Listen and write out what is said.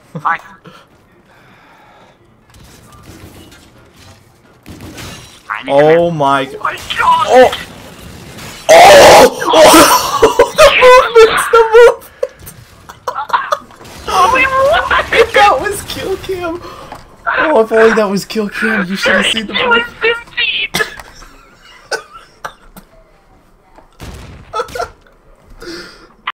Hi. Oh my. Oh my god! Oh! Oh! The movement! That was kill cam! Oh, if only that was kill cam, you should have seen the movement.